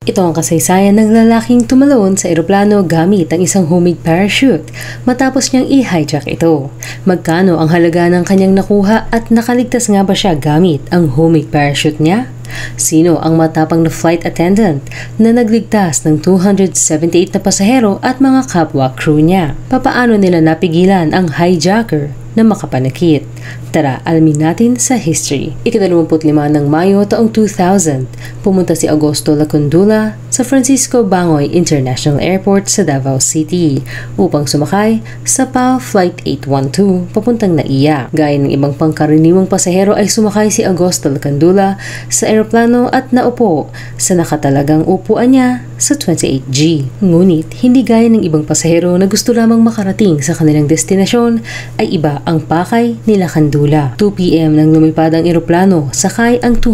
Ito ang kasaysayan ng lalaking tumalon sa eroplano gamit ang isang homemade parachute matapos niyang i-hijack ito. Magkano ang halaga ng kanyang nakuha at nakaligtas nga ba siya gamit ang homemade parachute niya? Sino ang matapang na flight attendant na nagligtas ng 278 na pasahero at mga kapwa crew niya? Papaano nila napigilan ang hijacker na makapanakit? Tara, alamin natin sa history. Ika-25 ng Mayo taong 2000, pumunta si Augusto Lacundula sa Francisco Bangoy International Airport sa Davao City upang sumakay sa PAL Flight 812 papuntang NAIA. Gaya ng ibang pangkaraniwang pasahero ay sumakay si Augusto Lacundula sa eroplano at naupo sa nakatalagang upuan niya sa 28G. Ngunit hindi gaya ng ibang pasahero na gusto lamang makarating sa kanilang destinasyon, ay iba ang pakay ni Lacundula. 2 PM nang lumipad ang eroplano, sakay ang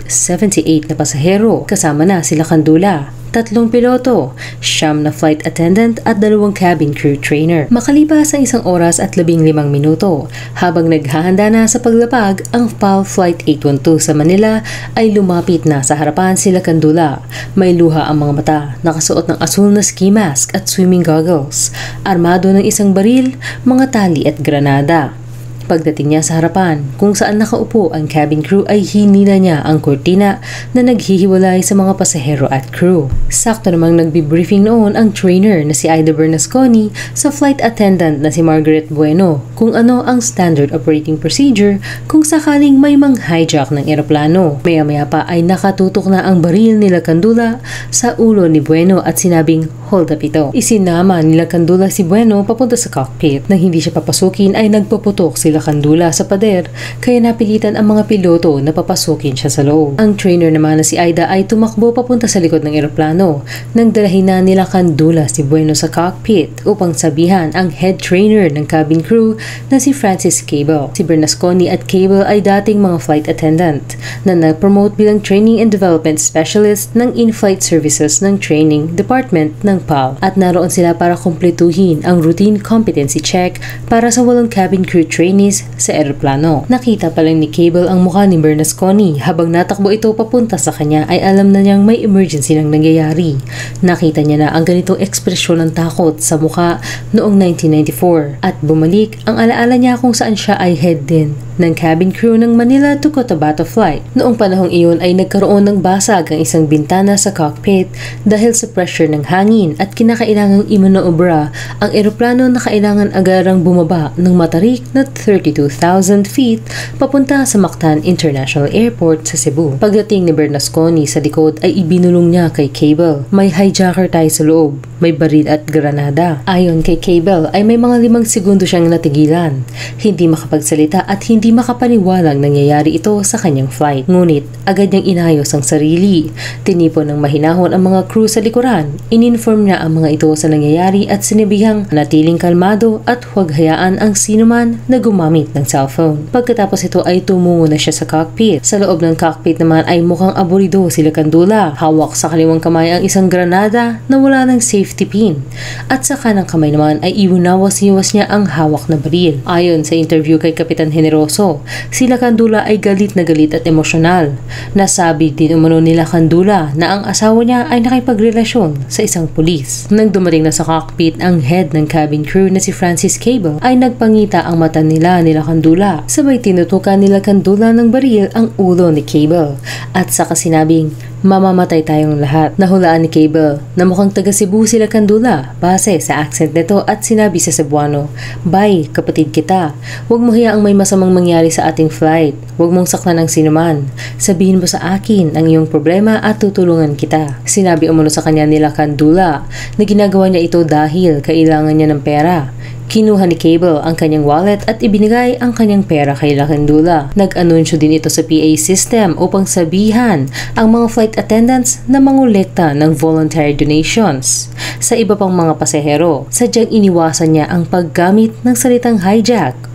278 na pasahero kasama na si Lacundula, 3 piloto, 9 na flight attendant at 2 cabin crew trainer. Makalipas ang 1 oras at 15 minuto, habang naghahanda na sa paglapag ang PAL Flight 812 sa Manila, ay lumapit na sa harapan si Lacundula. May luha ang mga mata, nakasuot ng asul na ski mask at swimming goggles, armado ng isang baril, mga tali at granada. Pagdating niya sa harapan kung saan nakaupo ang cabin crew, ay hinila niya ang kortina na naghihiwalay sa mga pasahero at crew. Sakto namang nagbi-briefing noon ang trainer na si Aida Bernasconi sa flight attendant na si Margaret Bueno kung ano ang standard operating procedure kung sakaling may mang-hijack ng eroplano. Maya-maya pa ay nakatutok na ang baril ni Lacundula sa ulo ni Bueno at sinabing hold up ito. Isinama ni Lacundula si Bueno papunta sa cockpit. Nang hindi siya papasukin ay nagpaputok si Lacundula sa pader, kaya napilitan ang mga piloto na papasukin siya sa loob. Ang trainer naman na si Aida ay tumakbo papunta sa likod ng eroplano nang dalahin na ni Lacundula si Bueno sa cockpit upang sabihan ang head trainer ng cabin crew na si Francis Cable. Si Bernasconi at Cable ay dating mga flight attendant na nag-promote bilang Training and Development Specialist ng In-Flight Services ng Training Department ng PAL, at naroon sila para kumpletuhin ang routine competency check para sa 8 cabin crew trainees sa eroplano. Nakita pa lang ni Cable ang mukha ni Bernasconi. Habang natakbo ito papunta sa kanya ay alam na niyang may emergency nang nangyayari. Nakita niya na ang ganitong ekspresyon ng takot sa mukha noong 1994 at bumalik ang alaala niya kung saan siya ay head din ng cabin crew ng Manila to Cotabato flight. Noong panahong iyon ay nagkaroon ng basag ang isang bintana sa cockpit dahil sa pressure ng hangin at kinakailangang imanoobra ang eroplano na kailangan agarang bumaba ng matarik na 32,000 feet papunta sa Mactan International Airport sa Cebu. Pagdating ni Bernasconi sa likod ay ibinulong niya kay Cable. May hijacker tayo sa loob, may baril at granada. Ayon kay Cable ay may mga 5 segundo siyang natigilan, hindi makapagsalita at hindi makapaniwalang nangyayari ito sa kanyang flight. Ngunit agad niyang inayos ang sarili. Tinipon ng mahinahon ang mga crew sa likuran. Ininform niya ang mga ito sa nangyayari at sinabihang natiling kalmado at huwag hayaan ang sinuman na gumamit ng cellphone. Pagkatapos ito ay tumungo na siya sa cockpit. Sa loob ng cockpit naman ay mukhang aburido si Lacundula. Hawak sa kaliwang kamay ang isang granada na wala ng safety pin. At sa kanang kamay naman ay iwinawas-iwas niya ang hawak na baril. Ayon sa interview kay Kapitan Generoso, si Lacundula ay galit na galit at emosyonal. Nasabi din umano ni Lacundula na ang asawa niya ay nakipagrelasyon sa isang pulis. Nang dumating na sa cockpit ang head ng cabin crew na si Francis Cable ay nagpangita ang mata nila ni Lacundula. Sabay tinutukan ni Lacundula ng baril ang ulo ni Cable at saka sinabing mamamatay tayong lahat. Nahulaan ni Cable na mukhang taga Cebu si Lacundula base sa accent nito at sinabi sa Cebuano, "Bye, kapatid kita. Huwag mo hayaang may masamang mangyari sa ating flight. Huwag mong saktan ng sinuman. Sabihin mo sa akin ang iyong problema at tutulungan kita." Sinabi umano sa kanya ni Lacundula na ginagawa niya ito dahil kailangan niya ng pera. Kinuha ni Cable ang kanyang wallet at ibinigay ang kanyang pera kay Lacundula. Nag-anunsyo din ito sa PA system upang sabihan ang mga flight attendants na mangolekta ng voluntary donations sa iba pang mga pasahero. Sadyang iniwasan niya ang paggamit ng salitang hijack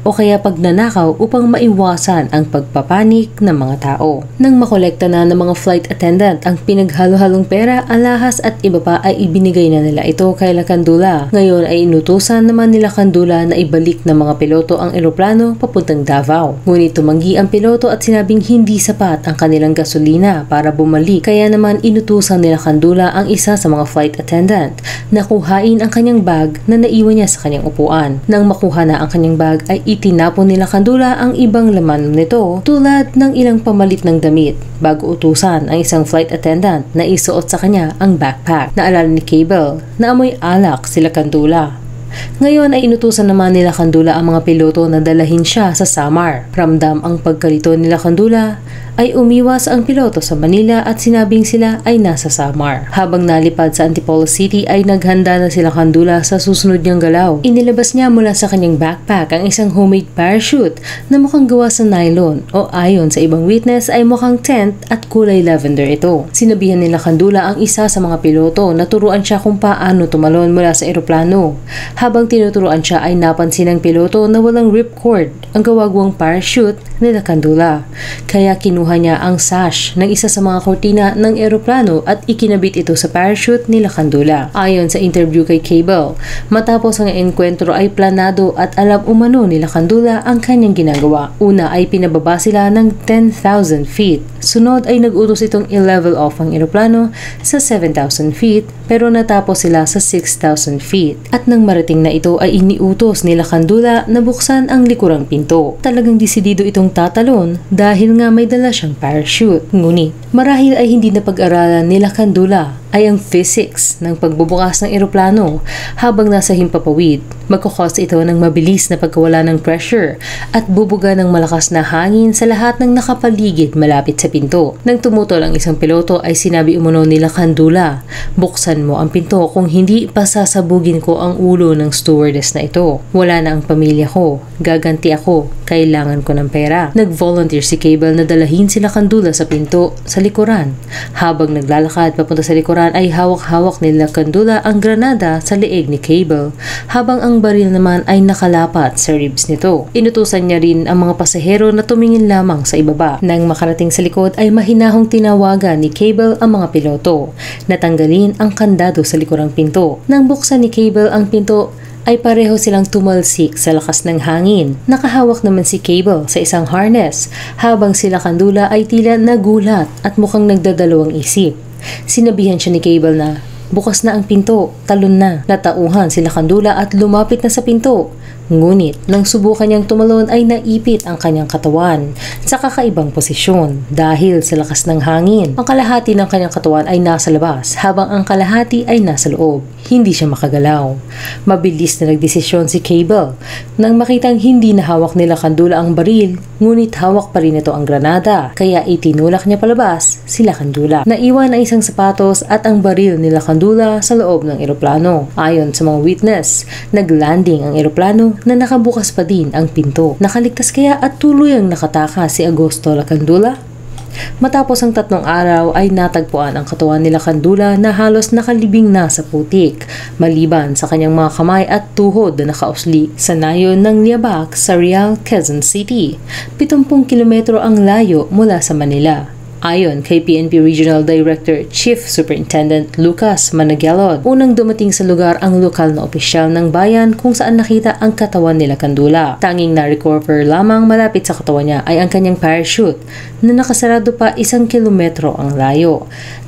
o kaya pagnanakaw upang maiwasan ang pagpapanik ng mga tao. Nang makolekta na ng mga flight attendant ang pinaghalo-halong pera, alahas at iba pa ay ibinigay na nila ito kay Lakandula. Ngayon ay inutusan naman nila Lakandula na ibalik ng mga piloto ang eroplano papuntang Davao. Ngunit tumanggi ang piloto at sinabing hindi sapat ang kanilang gasolina para bumalik, kaya naman inutusan nila Lakandula ang isa sa mga flight attendant na kuhain ang kanyang bag na naiwan niya sa kanyang upuan. Nang makuha na ang kanyang bag ay itinapon nila Lakandula ang ibang laman nito tulad ng ilang pamalit ng damit bago utusan ang isang flight attendant na isuot sa kanya ang backpack. Naalala ni Cable na amoy alak si Lakandula. Ngayon ay inutusan naman nila Lakandula ang mga piloto na dalahin siya sa Samar. Ramdam ang pagkalito ni Lakandula ay umiwas ang piloto sa Manila at sinabing sila ay nasa Samar. Habang nalipad sa Antipolo City ay naghanda na si Lakandula sa susunod niyang galaw. Inilabas niya mula sa kanyang backpack ang isang homemade parachute na mukhang gawa sa nylon o ayon sa ibang witness ay mukhang tent at kulay lavender ito. Sinabihan ni Lakandula ang isa sa mga piloto na turuan siya kung paano tumalon mula sa eroplano. Habang tinuturuan siya ay napansin ng piloto na walang ripcord ang gawagwang parachute ni Lakandula. Kaya kinuha niya ang sash ng isa sa mga kortina ng eroplano at ikinabit ito sa parachute ni Lakandula. Ayon sa interview kay Cable, matapos ang enkwentro ay planado at alam umano ni Lakandula ang kanyang ginagawa. Una ay pinababa sila ng 10,000 feet. Sunod ay nag-utos itong i-level off ang eroplano sa 7,000 feet pero natapos sila sa 6,000 feet. At nang marating na ito ay iniutos ni Lakandula na buksan ang likurang pinto. Talagang desidido itong tatalon dahil nga may dala siyang parachute. Ngunit marahil ay hindi na pag-aralan ni Lakandula ay ang physics ng pagbubukas ng eroplano. Habang nasa himpapawid, magkukos ito ng mabilis na pagkawala ng pressure at bubuga ng malakas na hangin sa lahat ng nakapaligid malapit sa pinto. Nang tumutol ang isang piloto ay sinabi umano ni Lakandula, "Buksan mo ang pinto, kung hindi pasasabugin ko ang ulo ng stewardess na ito. Wala na ang pamilya ko. Gaganti ako. Kailangan ko ng pera." Nag-volunteer si Cable na dalahin si Lakandula sa pinto sa likuran. Habang naglalakad papunta sa likuran ay hawak-hawak ni Lakandula ang granada sa leeg ni Cable, habang ang baril naman ay nakalapat sa ribs nito. Inutusan niya rin ang mga pasahero na tumingin lamang sa ibaba. Nang makarating sa likod ay mahinahong tinawagan ni Cable ang mga piloto. Natanggalin ang kandado sa likurang pinto. Nang buksan ni Cable ang pinto ay pareho silang tumalsik sa lakas ng hangin. Nakahawak naman si Cable sa isang harness habang si Lakandula ay tila nagulat at mukhang nagdadalawang isip. Sinabihan siya ni Cable na bukas na ang pinto, talon na. Natauhan si Lakandula at lumapit na sa pinto. Ngunit nang subukan niyang tumalon ay naipit ang kanyang katawan sa kakaibang posisyon dahil sa lakas ng hangin. Ang kalahati ng kanyang katawan ay nasa labas habang ang kalahati ay nasa loob. Hindi siya makagalaw. Mabilis na nagdesisyon si Cable nang makitang hindi na hawak ni Lakandula ang baril, ngunit hawak pa rin ito ang granada, kaya itinulak niya palabas si Lakandula. Naiwan ang isang sapatos at ang baril ni Lakandula sa loob ng eroplano. Ayon sa mga witness, naglanding ang eroplano na nakabukas pa din ang pinto. Nakaligtas kaya at tuluyang nakataka si Agosto Lakandula? Matapos ang 3 araw ay natagpuan ang katawan ni Lakandula na halos nakalibing na sa putik, maliban sa kanyang mga kamay at tuhod na nakausli sa nayon ng Liabac sa Real, Quezon City. 70 kilometro ang layo mula sa Manila. Ayon kay PNP Regional Director Chief Superintendent Lucas Managalod, unang dumating sa lugar ang lokal na opisyal ng bayan kung saan nakita ang katawan ni Lakandula. Tanging na-recover lamang malapit sa katawan niya ay ang kanyang parachute na nakasarado pa 1 kilometro ang layo,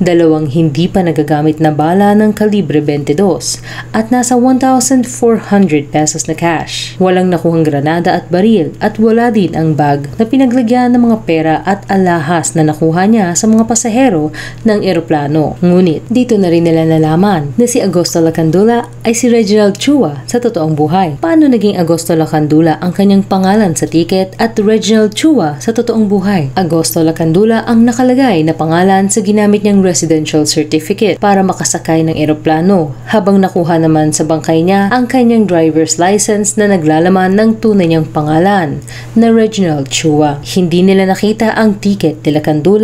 2 hindi pa nagagamit na bala ng kalibre 22 at nasa 1,400 pesos na cash. Walang nakuhang granada at baril at wala din ang bag na pinaglagyan ng mga pera at alahas na nakuha niya sa mga pasahero ng eroplano. Ngunit dito na rin nila nalaman na si Agosto Lakandula ay si Reginald Chua sa totoong buhay. Paano naging Agosto Lakandula ang kanyang pangalan sa tiket at Reginald Chua sa totoong buhay? Agosto Lakandula ang nakalagay na pangalan sa ginamit niyang residential certificate para makasakay ng eroplano, habang nakuha naman sa bangkay niya ang kanyang driver's license na naglalaman ng tunay niyang pangalan na Reginald Chua. Hindi nila nakita ang tiket ni Lakandula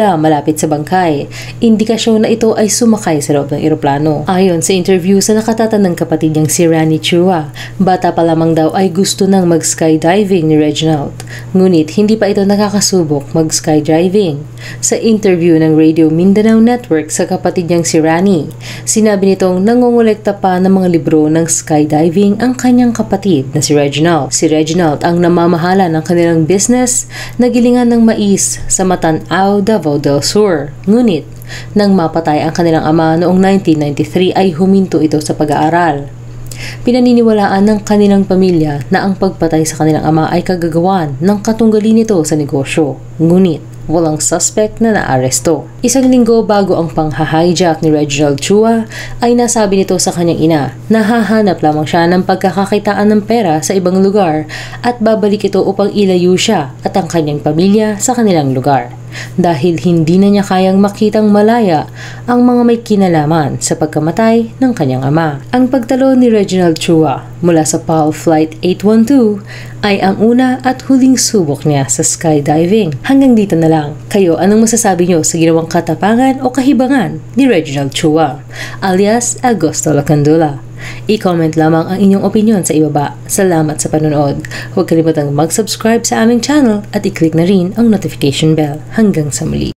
sila malapit sa bangkay. Indikasyon na ito ay sumakay sa loob ng eroplano. Ayon sa interview sa nakatatandang kapatid niyang si Rani Chua, bata pa lamang daw ay gusto nang mag-skydiving ni Reginald. Ngunit hindi pa ito nakakasubok mag-skydiving. Sa interview ng Radio Mindanao Network sa kapatid niyang si Rani, sinabi nitong nangongolekta pa ng mga libro ng skydiving ang kanyang kapatid na si Reginald. Si Reginald ang namamahala ng kanilang business na gilingan ng mais sa Matanao, Davao del Sur. Ngunit, nang mapatay ang kanilang ama noong 1993 ay huminto ito sa pag-aaral. Pinaniniwalaan ng kanilang pamilya na ang pagpatay sa kanilang ama ay kagagawan ng katunggali nito sa negosyo. Ngunit, walang suspect na naaresto. Isang linggo bago ang pang-hijack ni Reginald Chua ay nasabi nito sa kanyang ina na hahanap lamang siya ng pagkakakitaan ng pera sa ibang lugar at babalik ito upang ilayo siya at ang kanyang pamilya sa kanilang lugar. Dahil hindi na niya kayang makitang malaya ang mga may kinalaman sa pagkamatay ng kanyang ama. Ang pagtalo ni Reginald Chua mula sa PAL Flight 812 ay ang una at huling subok niya sa skydiving. Hanggang dito na lang. Kayo, anong masasabi niyo sa ginawang katapangan o kahibangan ni Reginald Chua, alias Augusto Lacandula? I-comment lamang ang inyong opinion sa ibaba. Salamat sa panonood. Huwag kalimutang mag-subscribe sa aming channel at i-click na rin ang notification bell. Hanggang sa muli.